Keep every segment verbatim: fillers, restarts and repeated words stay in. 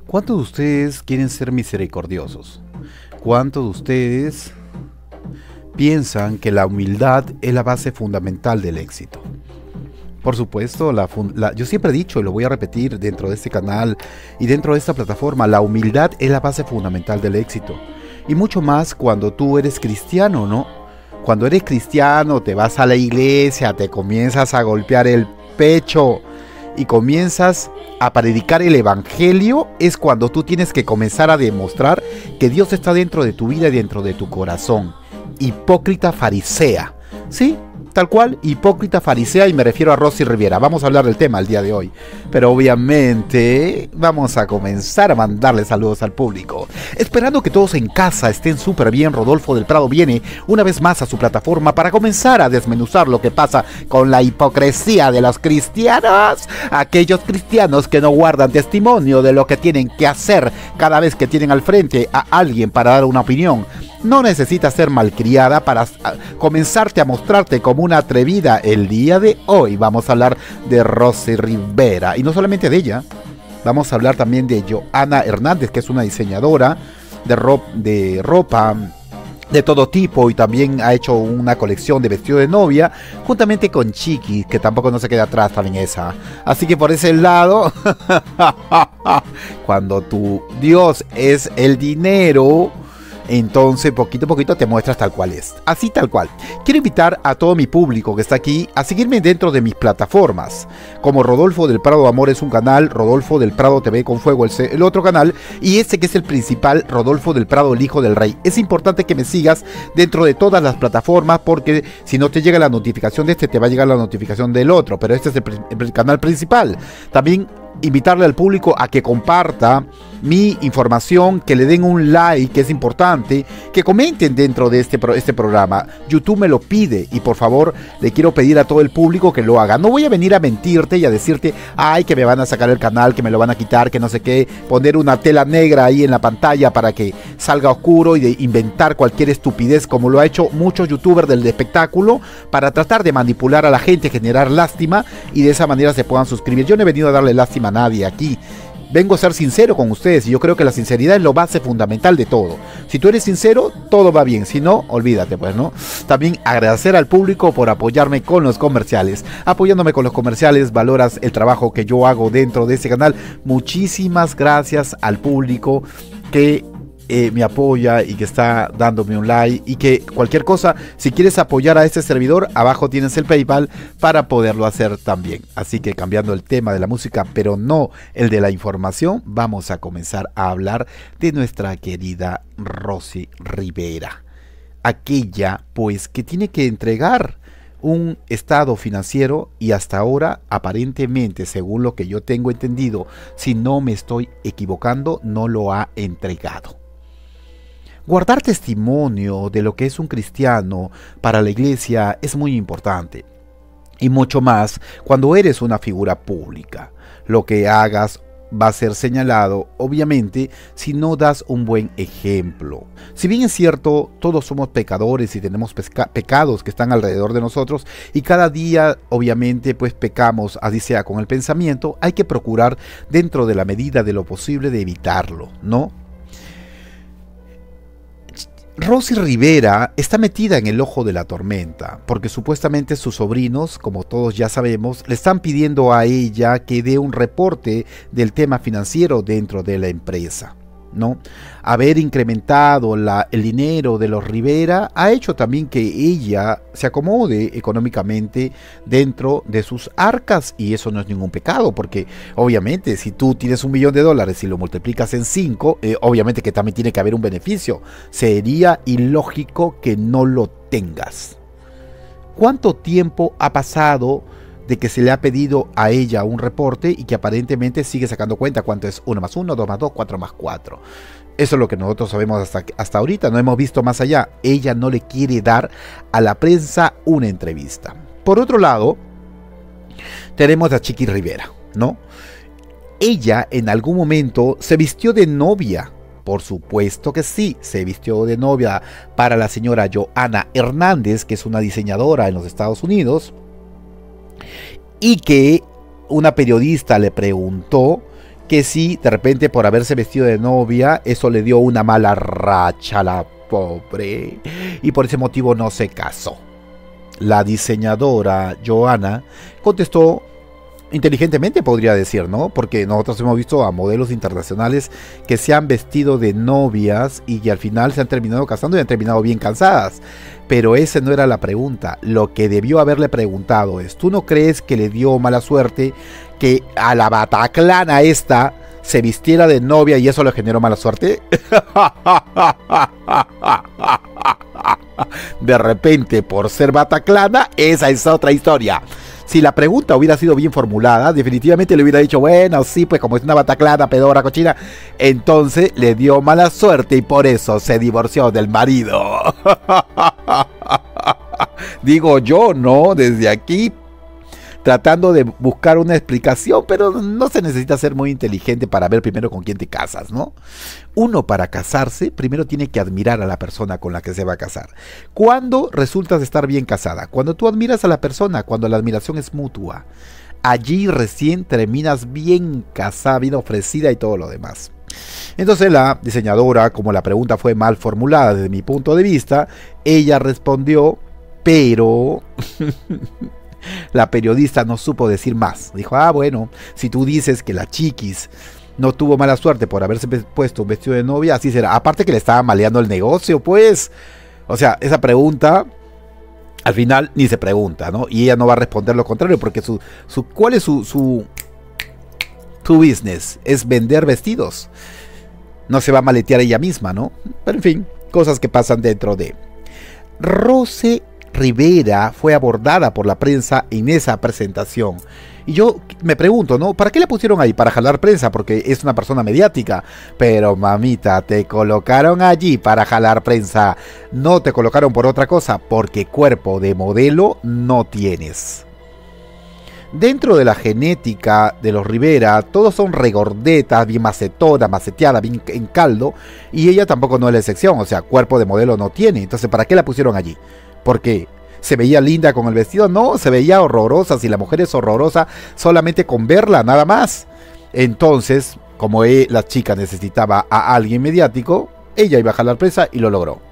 ¿Cuántos de ustedes quieren ser misericordiosos? ¿Cuántos de ustedes piensan que la humildad es la base fundamental del éxito? Por supuesto, la, la, yo siempre he dicho y lo voy a repetir dentro de este canal y dentro de esta plataforma, la humildad es la base fundamental del éxito. Y mucho más cuando tú eres cristiano, ¿no? Cuando eres cristiano, te vas a la iglesia, te comienzas a golpear el pecho y comienzas a predicar el evangelio, es cuando tú tienes que comenzar a demostrar que Dios está dentro de tu vida y dentro de tu corazón. Hipócrita farisea, ¿sí? Tal cual, hipócrita farisea, y me refiero a Rosy Rivera. Vamos a hablar del tema el día de hoy. Pero obviamente vamos a comenzar a mandarle saludos al público. Esperando que todos en casa estén súper bien, Rodolfo del Prado viene una vez más a su plataforma para comenzar a desmenuzar lo que pasa con la hipocresía de los cristianos. Aquellos cristianos que no guardan testimonio de lo que tienen que hacer cada vez que tienen al frente a alguien para dar una opinión. No necesitas ser malcriada para comenzarte a mostrarte como una atrevida. El día de hoy vamos a hablar de Rosy Rivera. Y no solamente de ella, vamos a hablar también de Johanna Hernández, que es una diseñadora de, ro de ropa de todo tipo y también ha hecho una colección de vestido de novia, juntamente con Chiqui, que tampoco no se queda atrás también esa. Así que por ese lado, cuando tu Dios es el dinero, entonces poquito a poquito te muestras tal cual es. Así tal cual. Quiero invitar a todo mi público que está aquí a seguirme dentro de mis plataformas. Como Rodolfo del Prado Amor es un canal, Rodolfo del Prado T V con Fuego el, el otro canal, y este que es el principal, Rodolfo del Prado el Hijo del Rey. Es importante que me sigas dentro de todas las plataformas, porque si no te llega la notificación de este, te va a llegar la notificación del otro. Pero este es el, el canal principal. También invitarle al público a que comparta mi información, que le den un like, que es importante, que comenten dentro de este, este programa. YouTube me lo pide y por favor le quiero pedir a todo el público que lo haga. No voy a venir a mentirte y a decirte, ay, que me van a sacar el canal, que me lo van a quitar, que no sé qué, poner una tela negra ahí en la pantalla para que salga oscuro y de inventar cualquier estupidez como lo ha hecho muchos youtubers del espectáculo para tratar de manipular a la gente, generar lástima y de esa manera se puedan suscribir. Yo no he venido a darle lástima a nadie aquí. Vengo a ser sincero con ustedes y yo creo que la sinceridad es lo base fundamental de todo. Si tú eres sincero, todo va bien. Si no, olvídate pues, ¿no? También agradecer al público por apoyarme con los comerciales. Apoyándome con los comerciales, valoras el trabajo que yo hago dentro de este canal. Muchísimas gracias al público que Eh, me apoya y que está dándome un like, y que cualquier cosa, si quieres apoyar a este servidor, abajo tienes el PayPal para poderlo hacer también. Así que cambiando el tema de la música, pero no el de la información, vamos a comenzar a hablar de nuestra querida Rosy Rivera, aquella pues que tiene que entregar un estado financiero y hasta ahora aparentemente, según lo que yo tengo entendido, si no me estoy equivocando, no lo ha entregado. Guardar testimonio de lo que es un cristiano para la iglesia es muy importante, y mucho más cuando eres una figura pública. Lo que hagas va a ser señalado, obviamente, si no das un buen ejemplo. Si bien es cierto, todos somos pecadores y tenemos pecados que están alrededor de nosotros, y cada día, obviamente, pues pecamos, así sea con el pensamiento, hay que procurar dentro de la medida de lo posible de evitarlo, ¿no? Rosy Rivera está metida en el ojo de la tormenta, porque supuestamente sus sobrinos, como todos ya sabemos, le están pidiendo a ella que dé un reporte del tema financiero dentro de la empresa, ¿no? Haber incrementado la, el dinero de los Rivera ha hecho también que ella se acomode económicamente dentro de sus arcas, y eso no es ningún pecado, porque obviamente si tú tienes un millón de dólares y lo multiplicas en cinco, eh, obviamente que también tiene que haber un beneficio. Sería ilógico que no lo tengas. ¿Cuánto tiempo ha pasado de que se le ha pedido a ella un reporte y que aparentemente sigue sacando cuenta cuánto es uno más uno, dos más dos, cuatro más cuatro? Eso es lo que nosotros sabemos hasta, hasta ahorita, no hemos visto más allá. Ella no le quiere dar a la prensa una entrevista. Por otro lado, tenemos a Chiqui Rivera, ¿no? Ella en algún momento se vistió de novia. Por supuesto que sí, se vistió de novia para la señora Johanna Hernández, que es una diseñadora en los Estados Unidos, y que una periodista le preguntó que si de repente por haberse vestido de novia, eso le dio una mala racha a la pobre, y por ese motivo no se casó. La diseñadora Joana contestó inteligentemente, podría decir, ¿no? Porque nosotros hemos visto a modelos internacionales que se han vestido de novias y que al final se han terminado casando y han terminado bien cansadas. Pero esa no era la pregunta. Lo que debió haberle preguntado es: ¿tú no crees que le dio mala suerte que a la Bataclana esta se vistiera de novia y eso le generó mala suerte? De repente, por ser Bataclana, esa es otra historia. Si la pregunta hubiera sido bien formulada, definitivamente le hubiera dicho: bueno, sí, pues como es una Bataclana, pedora, cochina, entonces le dio mala suerte y por eso se divorció del marido. Digo yo, ¿no? Desde aquí, tratando de buscar una explicación, pero no se necesita ser muy inteligente para ver primero con quién te casas, ¿no? Uno, para casarse, primero tiene que admirar a la persona con la que se va a casar. ¿Cuándo resultas estar bien casada? Cuando tú admiras a la persona, cuando la admiración es mutua. Allí recién terminas bien casada, bien ofrecida y todo lo demás. Entonces la diseñadora, como la pregunta fue mal formulada desde mi punto de vista, ella respondió, pero... La periodista no supo decir más. Dijo: ah, bueno, si tú dices que la chiquis no tuvo mala suerte por haberse puesto un vestido de novia, así será. Aparte que le estaba maleando el negocio, pues. O sea, esa pregunta al final ni se pregunta, ¿no? Y ella no va a responder lo contrario, porque su, su ¿cuál es su, su, su business? Es vender vestidos. No se va a maletear ella misma, ¿no? Pero en fin, cosas que pasan dentro de... Rose Rivera fue abordada por la prensa en esa presentación. Y yo me pregunto, ¿no? ¿Para qué la pusieron ahí? Para jalar prensa, porque es una persona mediática. Pero mamita, te colocaron allí para jalar prensa. No te colocaron por otra cosa, porque cuerpo de modelo no tienes. Dentro de la genética de los Rivera, todos son regordetas, bien macetonas, maceteadas, bien en caldo. Y ella tampoco no es la excepción, o sea, cuerpo de modelo no tiene. Entonces, ¿para qué la pusieron allí? Porque se veía linda con el vestido, no, se veía horrorosa. Si la mujer es horrorosa solamente con verla, nada más. Entonces, como él, la chica necesitaba a alguien mediático, ella iba a jalar prensa y lo logró.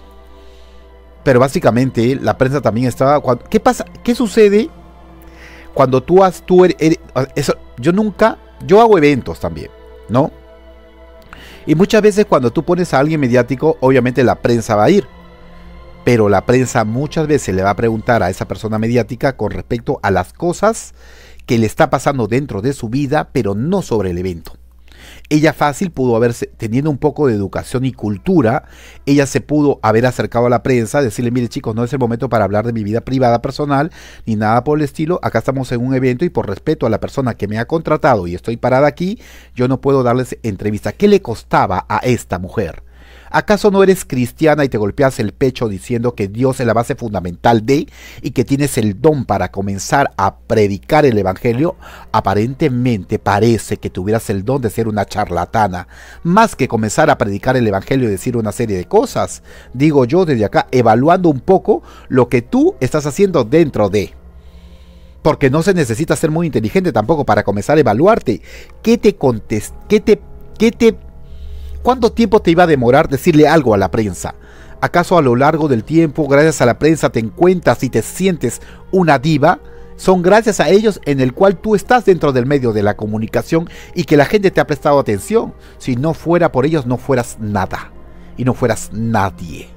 Pero básicamente la prensa también estaba... ¿Qué pasa? ¿Qué sucede cuando tú has... Tú eres, eres, eso, yo nunca... Yo hago eventos también, ¿no? Y muchas veces cuando tú pones a alguien mediático, obviamente la prensa va a ir. Pero la prensa muchas veces le va a preguntar a esa persona mediática con respecto a las cosas que le está pasando dentro de su vida, pero no sobre el evento. Ella fácil pudo haberse, teniendo un poco de educación y cultura, ella se pudo haber acercado a la prensa, decirle: mire chicos, no es el momento para hablar de mi vida privada, personal, ni nada por el estilo. Acá estamos en un evento y por respeto a la persona que me ha contratado y estoy parada aquí, yo no puedo darles entrevista. ¿Qué le costaba a esta mujer? ¿Acaso no eres cristiana y te golpeas el pecho diciendo que Dios es la base fundamental de y que tienes el don para comenzar a predicar el evangelio? Aparentemente parece que tuvieras el don de ser una charlatana, más que comenzar a predicar el evangelio y decir una serie de cosas. Digo yo desde acá, evaluando un poco lo que tú estás haciendo dentro de... Porque no se necesita ser muy inteligente tampoco para comenzar a evaluarte. ¿Qué te contest... ¿Qué te... ¿Qué te... ¿Cuánto tiempo te iba a demorar decirle algo a la prensa? ¿Acaso a lo largo del tiempo, gracias a la prensa, te encuentras y te sientes una diva? Son gracias a ellos en el cual tú estás dentro del medio de la comunicación y que la gente te ha prestado atención. Si no fuera por ellos, no fueras nada y no fueras nadie.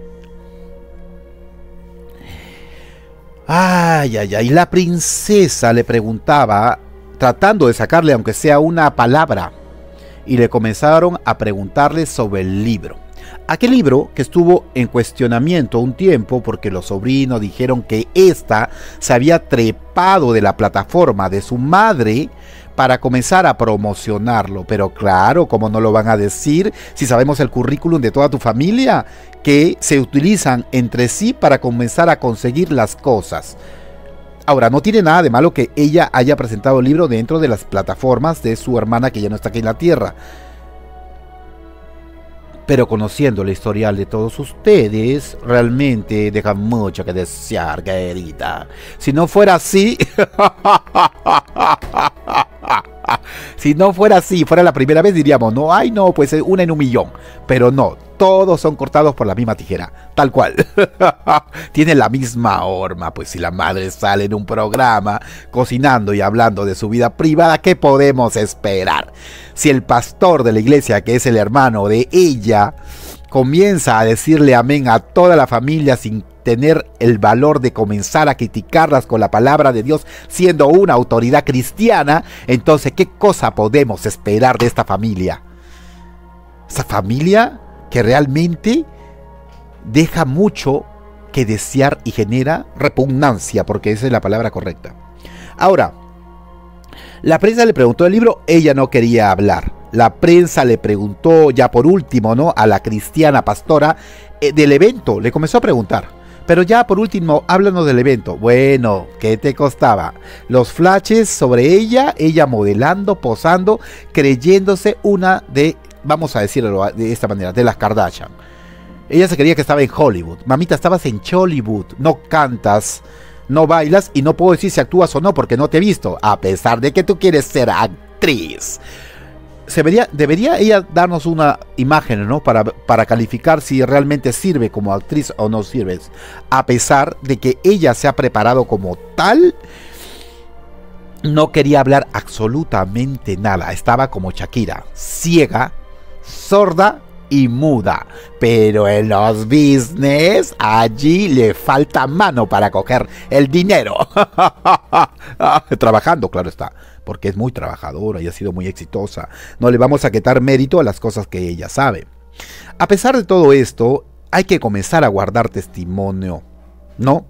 Ay, ay, ay. La princesa le preguntaba, tratando de sacarle aunque sea una palabra, y le comenzaron a preguntarle sobre el libro. Aquel libro que estuvo en cuestionamiento un tiempo porque los sobrinos dijeron que ésta se había trepado de la plataforma de su madre para comenzar a promocionarlo. Pero claro, ¿cómo no lo van a decir si sabemos el currículum de toda tu familia? Que se utilizan entre sí para comenzar a conseguir las cosas. Ahora, no tiene nada de malo que ella haya presentado el libro dentro de las plataformas de su hermana que ya no está aquí en la tierra. Pero conociendo el historial de todos ustedes, realmente deja mucho que desear, querida. Si no fuera así... Si no fuera así, fuera la primera vez, diríamos, no, ay no, pues una en un millón. Pero no, todos son cortados por la misma tijera, tal cual. Tienen la misma horma, pues si la madre sale en un programa cocinando y hablando de su vida privada, ¿qué podemos esperar? Si el pastor de la iglesia, que es el hermano de ella, comienza a decirle amén a toda la familia sin tener el valor de comenzar a criticarlas con la palabra de Dios, siendo una autoridad cristiana, entonces, ¿qué cosa podemos esperar de esta familia? Esa familia que realmente deja mucho que desear y genera repugnancia, porque esa es la palabra correcta. Ahora, la prensa le preguntó el libro, ella no quería hablar. La prensa le preguntó, ya por último, ¿no?, a la cristiana pastora eh, del evento, le comenzó a preguntar. Pero ya por último, háblanos del evento. Bueno, ¿qué te costaba? Los flashes sobre ella, ella modelando, posando, creyéndose una de, vamos a decirlo de esta manera, de las Kardashian. Ella se creía que estaba en Hollywood. Mamita, estabas en Chollywood, no cantas, no bailas y no puedo decir si actúas o no porque no te he visto, a pesar de que tú quieres ser actriz. Se vería, debería ella darnos una imagen, ¿no?, para, para calificar si realmente sirve como actriz o no sirve, a pesar de que ella se ha preparado como tal. No quería hablar absolutamente nada, estaba como Shakira, ciega, sorda y muda, pero en los business allí le falta mano para coger el dinero. Trabajando, claro está, porque es muy trabajadora y ha sido muy exitosa. No le vamos a quitar mérito a las cosas que ella sabe. A pesar de todo esto, hay que comenzar a guardar testimonio, ¿no?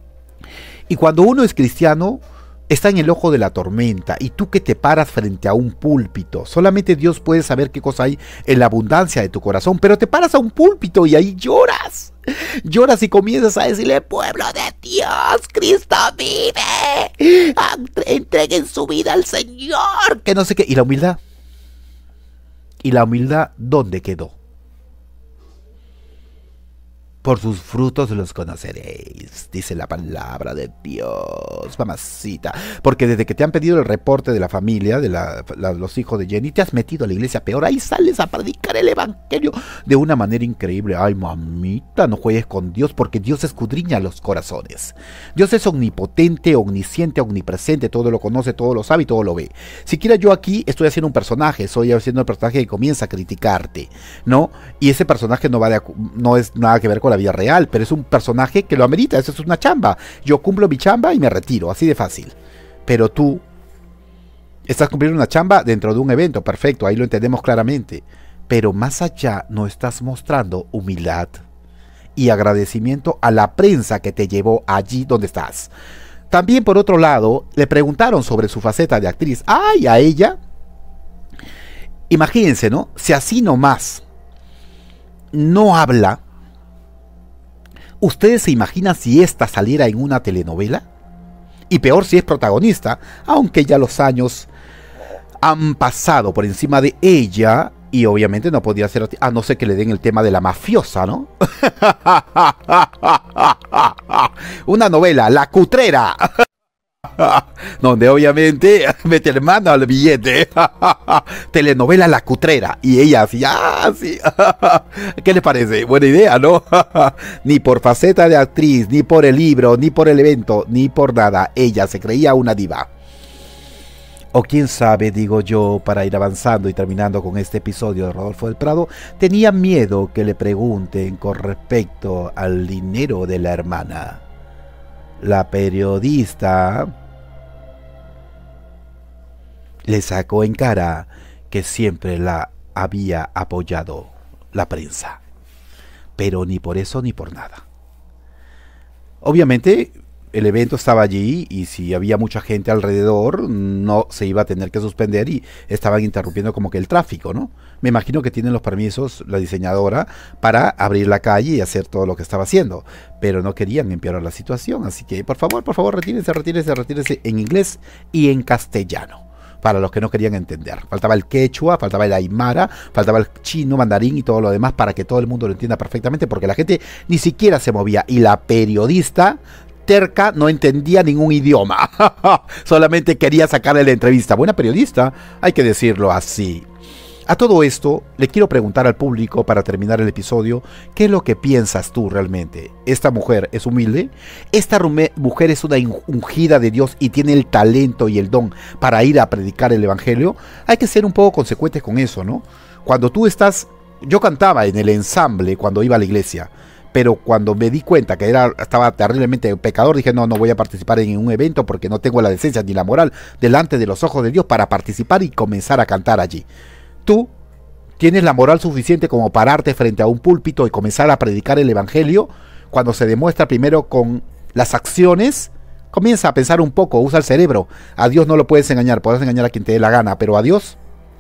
Y cuando uno es cristiano, está en el ojo de la tormenta, y tú que te paras frente a un púlpito, solamente Dios puede saber qué cosa hay en la abundancia de tu corazón, pero te paras a un púlpito y ahí lloras, lloras y comienzas a decirle, pueblo de Dios, Cristo vive, entreguen su vida al Señor, que no sé qué. ¿Y la humildad? ¿Y la humildad dónde quedó? Por sus frutos los conoceréis, dice la palabra de Dios, mamacita. Porque desde que te han pedido el reporte de la familia, de la, la, los hijos de Jenny, te has metido a la iglesia peor. Ahí sales a predicar el evangelio de una manera increíble. Ay, mamita, no juegues con Dios, porque Dios escudriña los corazones. Dios es omnipotente, omnisciente, omnipresente, todo lo conoce, todo lo sabe y todo lo ve. Siquiera yo aquí estoy haciendo un personaje, estoy haciendo el personaje que comienza a criticarte, ¿no? Y ese personaje no, va de, no es nada que ver con la vida real, pero es un personaje que lo amerita. Eso es una chamba. Yo cumplo mi chamba y me retiro, así de fácil. Pero tú estás cumpliendo una chamba dentro de un evento, perfecto, ahí lo entendemos claramente, pero más allá no estás mostrando humildad y agradecimiento a la prensa que te llevó allí donde estás. También, por otro lado, le preguntaron sobre su faceta de actriz. ¡Ay! A ella, imagínense, ¿no? Si así nomás no habla, ¿ustedes se imaginan si esta saliera en una telenovela? Y peor si es protagonista, aunque ya los años han pasado por encima de ella y obviamente no podía ser, a no ser que le den el tema de la mafiosa, ¿no? Una novela, La Cutrera, donde obviamente mete mano al billete. Telenovela La Cutrera. Y ella así, ah, sí. ¿Qué les parece? Buena idea, ¿no? Ni por faceta de actriz, ni por el libro, ni por el evento, ni por nada. Ella se creía una diva. O quién sabe, digo yo, para ir avanzando y terminando con este episodio de Rodolfo del Prado, tenía miedo que le pregunten con respecto al dinero de la hermana. La periodista le sacó en cara que siempre la había apoyado la prensa, pero ni por eso ni por nada. Obviamente el evento estaba allí y si había mucha gente alrededor no se iba a tener que suspender y estaban interrumpiendo como que el tráfico, ¿no? Me imagino que tienen los permisos la diseñadora para abrir la calle y hacer todo lo que estaba haciendo, pero no querían empeorar la situación, así que por favor, por favor, retírense, retírense, retírense en inglés y en castellano, para los que no querían entender. Faltaba el quechua, faltaba el aymara, faltaba el chino, mandarín y todo lo demás para que todo el mundo lo entienda perfectamente, porque la gente ni siquiera se movía y la periodista terca, no entendía ningún idioma. Solamente quería sacarle la entrevista. Buena periodista, hay que decirlo así. A todo esto, le quiero preguntar al público para terminar el episodio, ¿qué es lo que piensas tú realmente? ¿Esta mujer es humilde? ¿Esta mujer es una ungida de Dios y tiene el talento y el don para ir a predicar el evangelio? Hay que ser un poco consecuentes con eso, ¿no? Cuando tú estás... Yo cantaba en el ensamble cuando iba a la iglesia, pero cuando me di cuenta que era, estaba terriblemente pecador, dije, no, no voy a participar en un evento porque no tengo la decencia ni la moral delante de los ojos de Dios para participar y comenzar a cantar allí. Tú tienes la moral suficiente como pararte frente a un púlpito y comenzar a predicar el evangelio. Cuando se demuestra primero con las acciones, comienza a pensar un poco, usa el cerebro. A Dios no lo puedes engañar, puedes engañar a quien te dé la gana, pero a Dios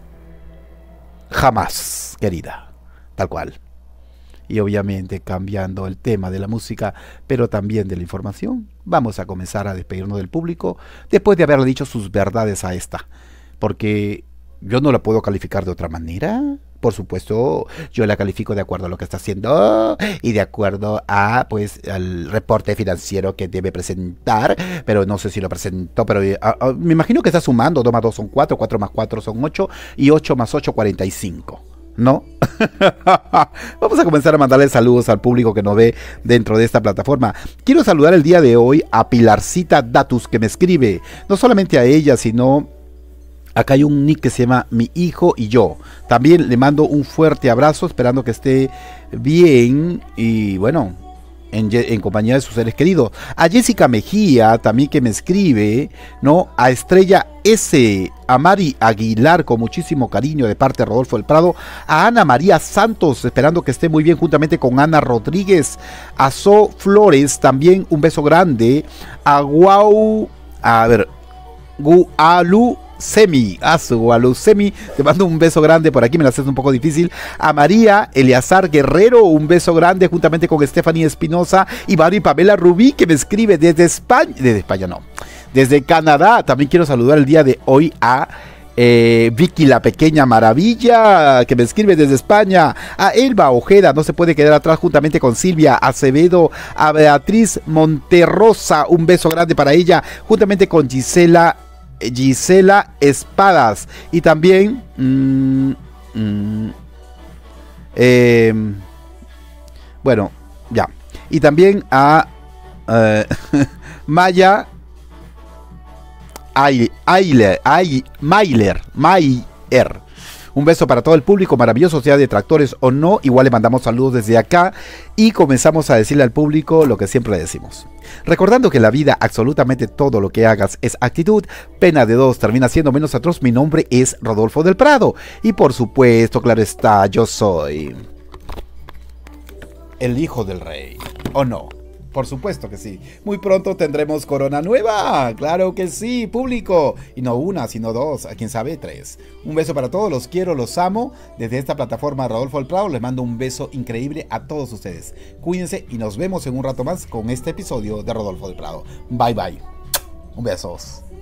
jamás, querida, tal cual. Y obviamente cambiando el tema de la música, pero también de la información, vamos a comenzar a despedirnos del público después de haberle dicho sus verdades a esta, porque yo no la puedo calificar de otra manera. Por supuesto, yo la califico de acuerdo a lo que está haciendo y de acuerdo a, pues, al reporte financiero que debe presentar, pero no sé si lo presentó, pero a, a, me imagino que está sumando. Dos más dos son cuatro, cuatro más cuatro son ocho y ocho más ocho, cuarenta y cinco. ¿No? Vamos a comenzar a mandarle saludos al público que nos ve dentro de esta plataforma. Quiero saludar el día de hoy a Pilarcita Datus, que me escribe, no solamente a ella, sino... Acá hay un nick que se llama Mi Hijo y Yo. También le mando un fuerte abrazo, esperando que esté bien y bueno, en, en compañía de sus seres queridos. A Jessica Mejía, también que me escribe, ¿no? A Estrella S, a Mari Aguilar, con muchísimo cariño de parte de Rodolfo del Prado. A Ana María Santos, esperando que esté muy bien juntamente con Ana Rodríguez. A So Flores, también un beso grande. A Guau, a ver, Gualu Semi, a su Alusemi, te mando un beso grande, por aquí me la haces un poco difícil. A María Eleazar Guerrero, un beso grande juntamente con Stephanie Espinosa y Mari Pamela Rubí, que me escribe desde España, desde España no, desde Canadá. También quiero saludar el día de hoy a eh, Vicky la Pequeña Maravilla, que me escribe desde España. A Elba Ojeda, no se puede quedar atrás, juntamente con Silvia Acevedo. A Beatriz Monterrosa, un beso grande para ella, juntamente con Gisela Gisela Espadas y también mmm, mmm, eh, bueno, ya, y también a uh, Maya Ailer, Mailer, Maier. Un beso para todo el público maravilloso, sea de tractores o no. Igual le mandamos saludos desde acá y comenzamos a decirle al público lo que siempre le decimos. Recordando que en la vida absolutamente todo lo que hagas es actitud, pena de dos termina siendo menos atroz. Mi nombre es Rodolfo del Prado y por supuesto, claro está, yo soy el hijo del rey, ¿o no? Por supuesto que sí. Muy pronto tendremos corona nueva. Claro que sí, público. Y no una, sino dos. A quién sabe, tres. Un beso para todos. Los quiero, los amo. Desde esta plataforma Rodolfo del Prado les mando un beso increíble a todos ustedes. Cuídense y nos vemos en un rato más con este episodio de Rodolfo del Prado. Bye, bye. Un beso.